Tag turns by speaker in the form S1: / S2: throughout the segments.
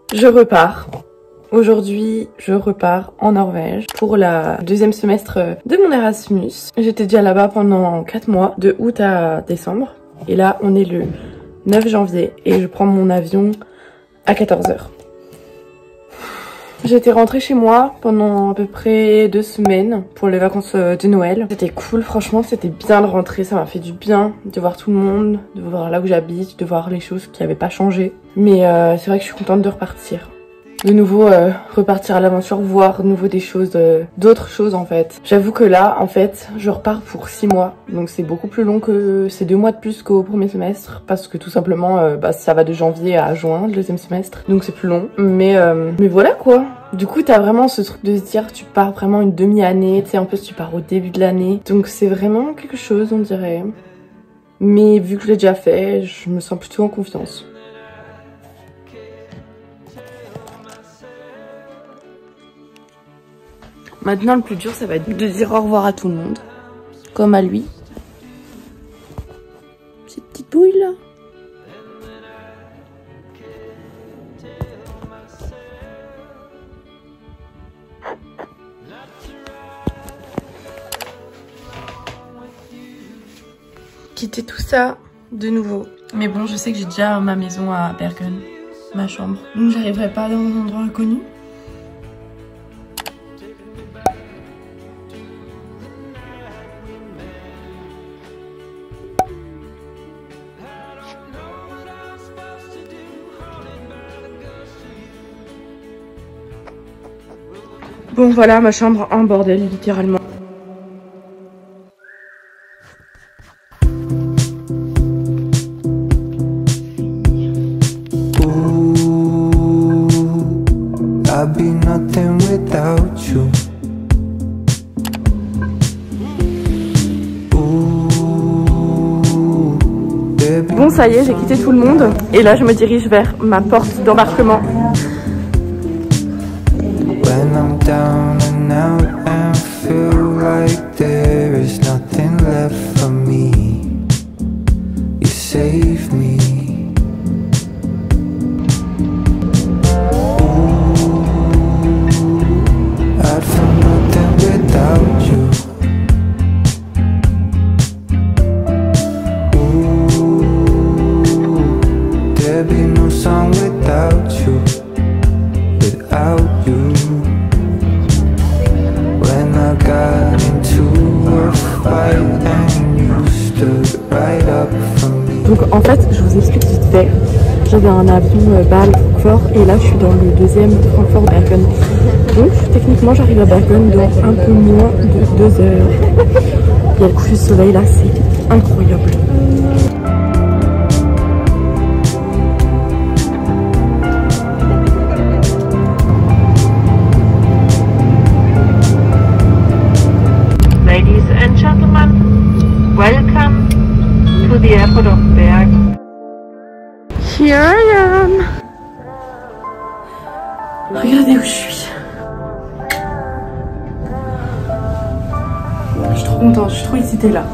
S1: Je repars. Aujourd'hui, je repars en Norvège pour la deuxième semestre de mon Erasmus. J'étais déjà là-bas pendant 4 mois, de août à décembre. Et là, on est le 9 janvier et je prends mon avion à 14 h. J'étais rentrée chez moi pendant à peu près 2 semaines pour les vacances de Noël. C'était cool, franchement, c'était bien de rentrer, ça m'a fait du bien de voir tout le monde, de voir là où j'habite, de voir les choses qui n'avaient pas changé. Mais c'est vrai que je suis contente de repartir. De nouveau repartir à l'aventure, voir de nouveau des choses, d'autres choses en fait. J'avoue que là, en fait, je repars pour 6 mois. Donc c'est beaucoup plus long que... c'est 2 mois de plus qu'au premier semestre. Parce que tout simplement, ça va de janvier à juin, le deuxième semestre. Donc c'est plus long. Mais voilà quoi. Du coup, t'as vraiment ce truc de se dire, tu pars vraiment une demi-année. Tu sais, en plus, tu pars au début de l'année. Donc c'est vraiment quelque chose, on dirait. Mais vu que je l'ai déjà fait, je me sens plutôt en confiance. Maintenant, le plus dur, ça va être de dire au revoir à tout le monde. Comme à lui. Cette petite bouille là. Quitter tout ça de nouveau. Mais bon, je sais que j'ai déjà ma maison à Bergen, ma chambre. Donc j'arriverai pas dans un endroit inconnu. Bon voilà, ma chambre en bordel, littéralement. Bon, ça y est, j'ai quitté tout le monde. Et là, je me dirige vers ma porte d'embarquement. When I'm down and out and feel like there is nothing left for me, you save me. Ooh, I'd feel nothing without you. Ooh, there'd be no song without you, without you. Donc en fait, je vous explique vite fait. J'avais un avion Bâle-Francfort et là je suis dans le deuxième Francfort-Bergen. Donc techniquement j'arrive à Bergen dans un peu moins de 2 heures. Il y a le coucher de soleil là, c'est incroyable.
S2: Ladies and gentlemen, welcome to the airport of Bergen.
S1: Here I am. Regardez où je suis. Je suis trop contente, je suis trop excitée là.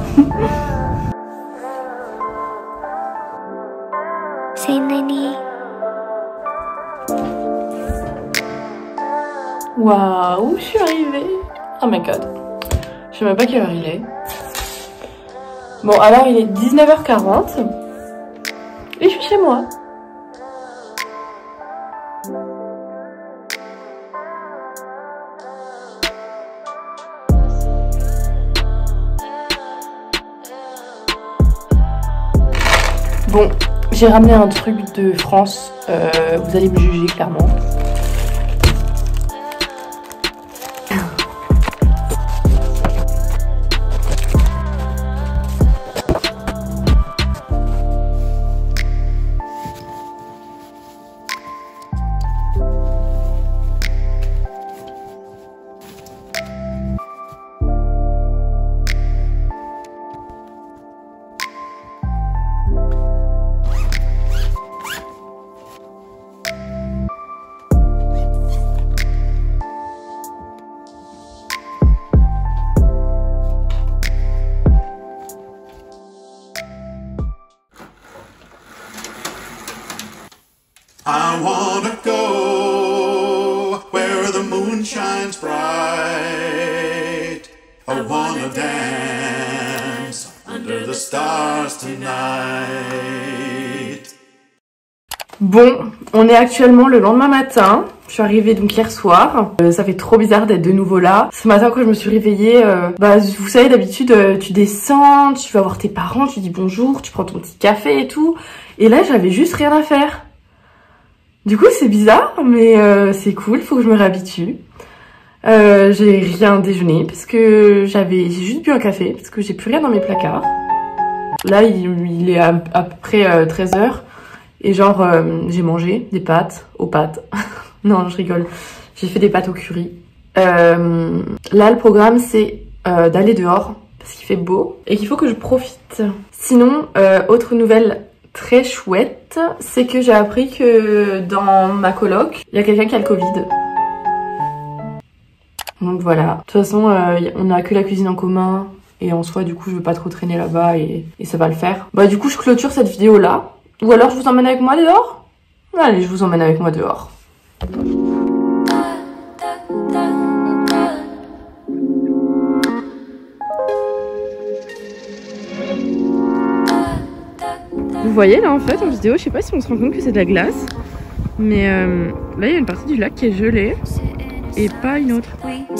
S3: C'est Nani.
S1: Waouh, je suis arrivée. Oh my god. Je sais même pas quelle heure il est. Bon, alors il est 19h40. Et je suis chez moi. Bon, j'ai ramené un truc de France. Vous allez me juger clairement.
S4: I wanna go
S3: shines bright. I wanna dance under the stars tonight.
S1: Bon, on est actuellement le lendemain matin. Je suis arrivée donc hier soir. Ça fait trop bizarre d'être de nouveau là. Ce matin quand je me suis réveillée, vous savez d'habitude tu descends, tu vas voir tes parents, tu dis bonjour, tu prends ton petit café et tout. Et là j'avais juste rien à faire. Du coup c'est bizarre mais c'est cool, faut que je me réhabitue. J'ai rien déjeuné parce que j'ai juste bu un café parce que j'ai plus rien dans mes placards. Là il est à peu près 13h. Et genre, j'ai mangé des pâtes aux pâtes. Non, je rigole. J'ai fait des pâtes au curry. Là, le programme, c'est d'aller dehors, parce qu'il fait beau, et qu'il faut que je profite. Sinon, autre nouvelle très chouette, c'est que j'ai appris que dans ma coloc, il y a quelqu'un qui a le Covid. Donc voilà. De toute façon, on n'a que la cuisine en commun, et en soi, du coup, je veux pas trop traîner là-bas, et ça va le faire. Bah du coup, je clôture cette vidéo-là. Ou alors je vous emmène avec moi dehors? Allez, je vous emmène avec moi dehors. Vous voyez là en fait en vidéo, je sais pas si on se rend compte que c'est de la glace. Mais là il y a une partie du lac qui est gelée. Et pas une autre.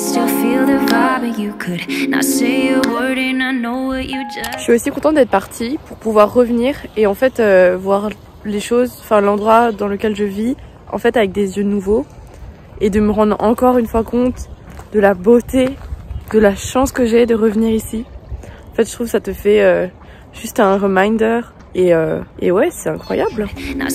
S1: Je suis aussi contente d'être partie pour pouvoir revenir et en fait voir les choses, enfin l'endroit dans lequel je vis, en fait avec des yeux nouveaux et de me rendre encore une fois compte de la beauté, de la chance que j'ai de revenir ici. En fait je trouve que ça te fait juste un reminder et ouais c'est incroyable.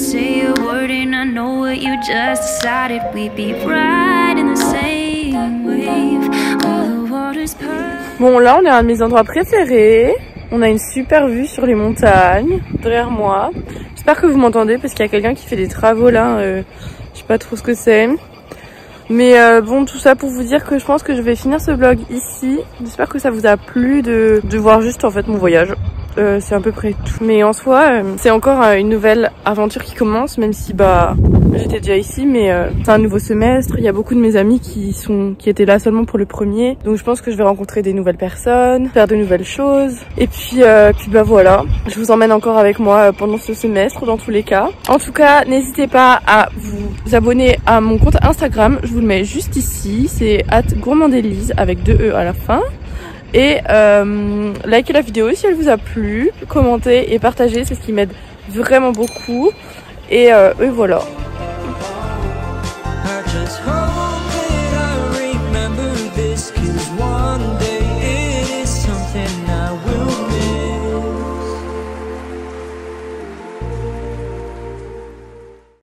S1: Bon là on est à un de mes endroits préférés. On a une super vue sur les montagnes derrière moi. J'espère que vous m'entendez parce qu'il y a quelqu'un qui fait des travaux là. Je sais pas trop ce que c'est. Mais bon, tout ça pour vous dire que je pense que je vais finir ce vlog ici. J'espère que ça vous a plu de voir juste en fait mon voyage. C'est à peu près tout. Mais en soi, c'est encore une nouvelle aventure qui commence, même si j'étais déjà ici, mais c'est un nouveau semestre. Il y a beaucoup de mes amis qui étaient là seulement pour le premier. Donc je pense que je vais rencontrer des nouvelles personnes, faire de nouvelles choses. Et puis voilà, je vous emmène encore avec moi pendant ce semestre dans tous les cas. En tout cas, n'hésitez pas à vous abonner à mon compte Instagram. Je vous le mets juste ici. C'est @gourmandélise avec 2 E à la fin. Et likez la vidéo si elle vous a plu, commentez et partagez, c'est ce qui m'aide vraiment beaucoup. Et voilà.